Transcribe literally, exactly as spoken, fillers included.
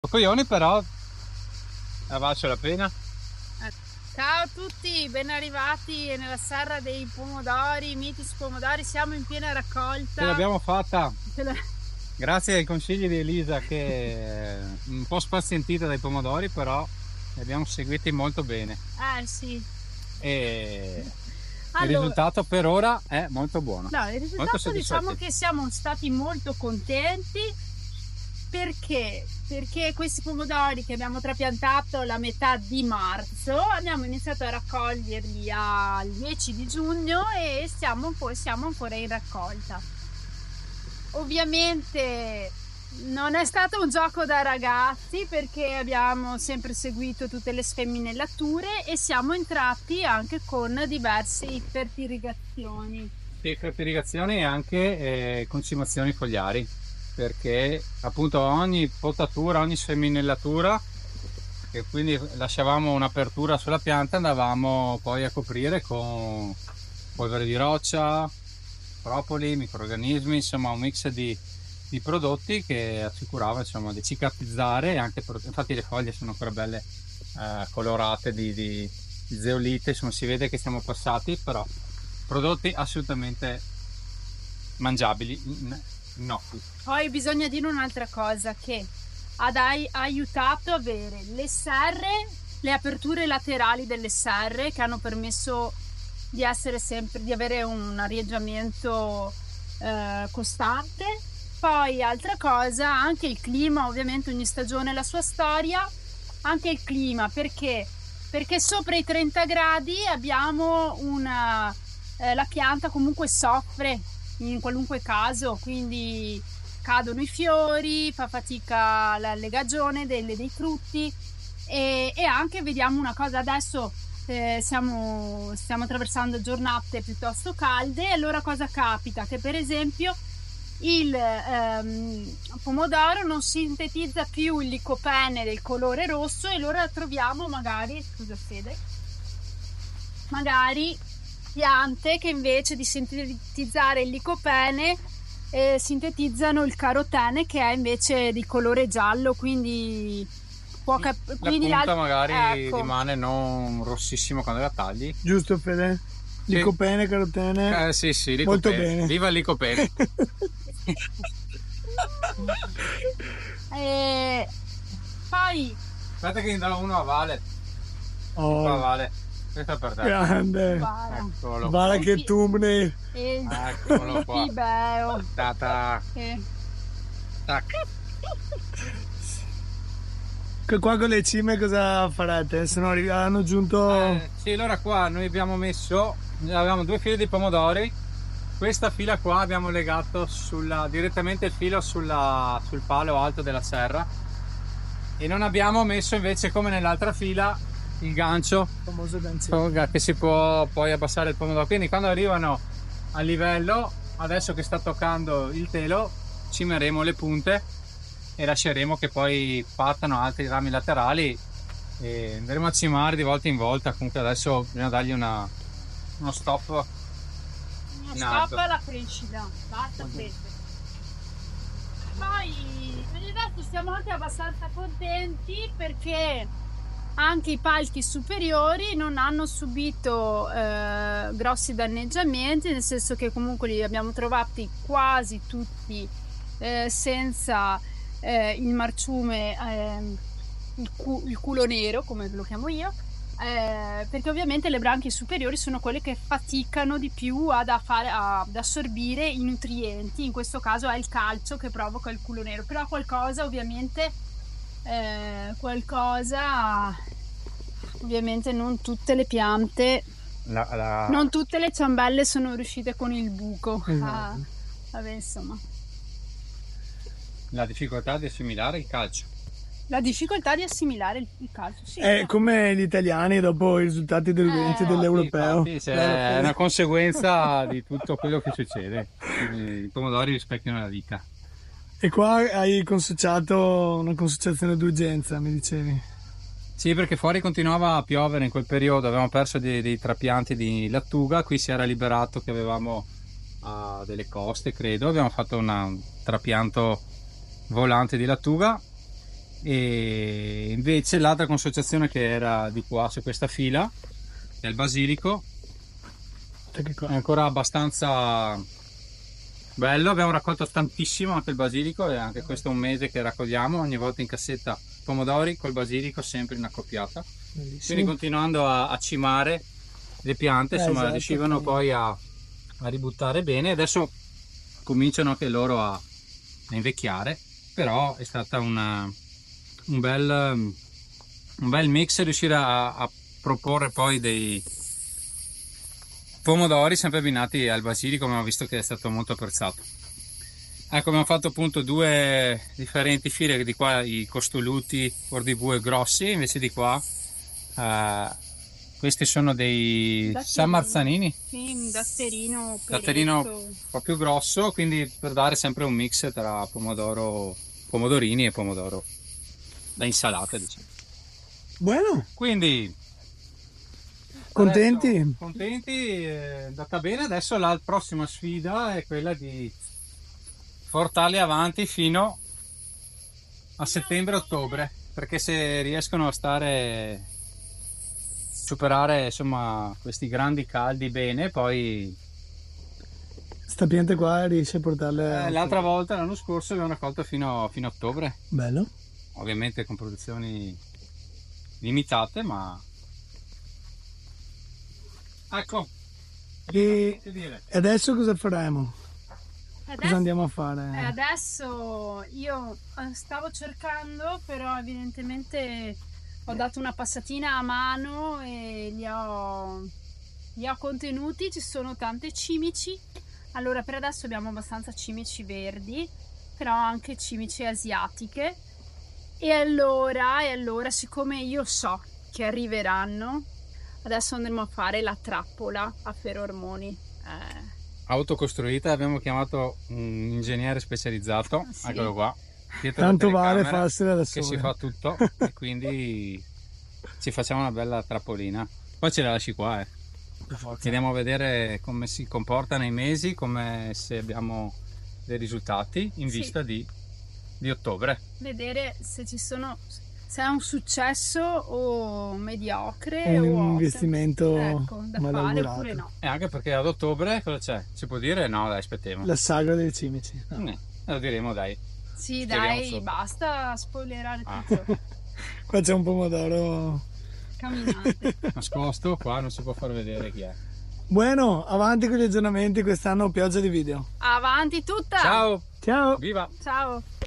Coglioni, però ne valso la pena. Ciao a tutti, ben arrivati nella serra dei pomodori, mitici pomodori, siamo in piena raccolta. Ce l'abbiamo fatta, la... grazie ai consigli di Elisa, che è un po' spazientita dai pomodori, però li abbiamo seguiti molto bene. Eh sì. E allora, il risultato per ora è molto buono. No, il risultato diciamo che siamo stati molto contenti. Perché? Perché questi pomodori che abbiamo trapiantato la metà di marzo abbiamo iniziato a raccoglierli al dieci di giugno e siamo, poi siamo ancora in raccolta. Ovviamente non è stato un gioco da ragazzi, perché abbiamo sempre seguito tutte le sfemminellature e siamo entrati anche con diverse ipertirrigazioni. Ipertirrigazioni e anche eh, concimazioni fogliari, perché appunto ogni potatura, ogni sfemminellatura, e quindi lasciavamo un'apertura sulla pianta, andavamo poi a coprire con polvere di roccia, propoli, microrganismi, insomma un mix di, di prodotti che assicurava insomma di cicatrizzare, e anche infatti le foglie sono ancora belle eh, colorate di, di, di zeolite, insomma si vede che siamo passati, però prodotti assolutamente mangiabili. No. Poi bisogna dire un'altra cosa, che ha aiutato a avere le serre, le aperture laterali delle serre, che hanno permesso di essere sempre, di avere un arieggiamento eh, costante. Poi altra cosa, anche il clima, ovviamente ogni stagione ha la sua storia, anche il clima, perché? Perché sopra i trenta gradi abbiamo una, eh, la pianta comunque soffre in qualunque caso, quindi cadono i fiori, fa fatica la legagione delle, dei frutti e, e anche vediamo una cosa adesso, eh, siamo, stiamo attraversando giornate piuttosto calde, e allora cosa capita? Che per esempio il ehm, pomodoro non sintetizza più il licopene del colore rosso, e allora troviamo magari, scusa Fede, magari piante che invece di sintetizzare il licopene eh, sintetizzano il carotene, che è invece di colore giallo, quindi può cap- la quindi punta magari ecco. rimane non rossissimo quando la tagli. Giusto Fede? Sì. Licopene, carotene. Eh, sì, sì, licopene. Molto bene. Viva il licopene. E poi aspetta che ne do uno a Vale. Oh. Qua, Vale. Questo è per te. Grande. Eccolo. Vale che tumne. Eccolo qua. Tata. Eh. Tac. Che qua con le cime cosa farete? Se no hanno aggiunto... Eh, sì, allora qua noi abbiamo messo, avevamo due fili di pomodori. Questa fila qua abbiamo legato sulla, direttamente il filo sulla, sul palo alto della serra, e non abbiamo messo invece, come nell'altra fila, il gancio, il famoso gancio, che si può poi abbassare il pomodoro. Quindi quando arrivano a livello, adesso che sta toccando il telo, cimeremo le punte e lasceremo che poi partano altri rami laterali e andremo a cimare di volta in volta. Comunque adesso bisogna dargli una, uno stop. Uno stop alla crescita, basta questo. Poi per il resto siamo anche abbastanza contenti, perché anche i palchi superiori non hanno subito eh, grossi danneggiamenti, nel senso che comunque li abbiamo trovati quasi tutti eh, senza eh, il marciume, eh, il, cu il culo nero, come lo chiamo io, eh, perché ovviamente le branchie superiori sono quelle che faticano di più ad, a fare, a, ad assorbire i nutrienti. In questo caso è il calcio che provoca il culo nero, però qualcosa ovviamente eh, qualcosa ovviamente non tutte le piante, la, la... non tutte le ciambelle sono riuscite con il buco. Esatto. Ah, vabbè, insomma, la difficoltà di assimilare il calcio. La difficoltà di assimilare il, il calcio, sì. È come gli italiani dopo i risultati dell'udente Eh, dell'europeo. Sì, è una conseguenza di tutto quello che succede. I pomodori rispecchiano la vita. E qua hai consociato una consociazione d'urgenza, mi dicevi? Sì, perché fuori continuava a piovere in quel periodo, avevamo perso dei, dei trapianti di lattuga, qui si era liberato che avevamo uh, delle coste, credo, abbiamo fatto una, un trapianto volante di lattuga E invece l'altra consociazione che era di qua su questa fila è il basilico, Perché qua? è ancora abbastanza bello, abbiamo raccolto tantissimo anche il basilico e anche questo è un mese che raccogliamo ogni volta in cassetta pomodori col basilico sempre in accoppiata, quindi Bellissimo. continuando a, a cimare le piante, Eh, insomma esatto, riuscivano sì. poi a, a ributtare bene, adesso cominciano anche loro a, a invecchiare, però è stata una, un, bel, un bel mix riuscire a, a proporre poi dei pomodori sempre abbinati al basilico, ma ho visto che è stato molto apprezzato. Ecco, abbiamo fatto appunto due differenti file, di qua i costoluti ordibue grossi, invece di qua eh, questi sono dei Datterino. San Marzanini, Sì, un datterino datterino peretto. un po' più grosso, quindi per dare sempre un mix tra pomodoro, pomodorini e pomodoro da insalata, diciamo. Buono, Quindi contenti? adesso, contenti, è andata bene. Adesso la prossima sfida è quella di portarli avanti fino a settembre-ottobre, perché se riescono a stare superare insomma questi grandi caldi bene, poi Sta pianta qua riesce a portarle... eh, l'altra volta l'anno scorso abbiamo raccolto fino, fino a ottobre, Bello. ovviamente con produzioni limitate, ma ecco, E che dire. e adesso cosa faremo? Cosa Adesso, andiamo a eh, fare? adesso io eh, stavo cercando, però evidentemente ho dato una passatina a mano e li ho, li ho contenuti, ci sono tante cimici. Allora per adesso abbiamo abbastanza cimici verdi, però anche cimici asiatiche. E allora, e allora siccome io so che arriveranno, adesso andremo a fare la trappola a ferormoni. Eh, Autocostruita, abbiamo chiamato un ingegnere specializzato, Sì. eccolo qua, dietro la Tanto vale telecamera, farsela da che si sole. fa tutto e quindi ci facciamo una bella trappolina. Poi ce la lasci qua, eh. Per forza. Andiamo a vedere come si comporta nei mesi, come se abbiamo dei risultati in Sì. vista di, di ottobre. vedere se ci sono, se è un successo o mediocre Un o investimento ecco, da fare malaugurato. oppure no. E anche perché ad ottobre cosa c'è? Si può dire? No, dai, aspettiamo. La sagra dei cimici. No. Eh, lo diremo, dai. Sì, Scriviamo dai, sopra. basta spoilerare Ah. tutto. Qua c'è un pomodoro. Camminante. Nascosto, qua non si può far vedere chi è. Bueno, avanti con gli aggiornamenti, quest'anno pioggia di video. Avanti tutta! Ciao, Ciao! viva! Ciao!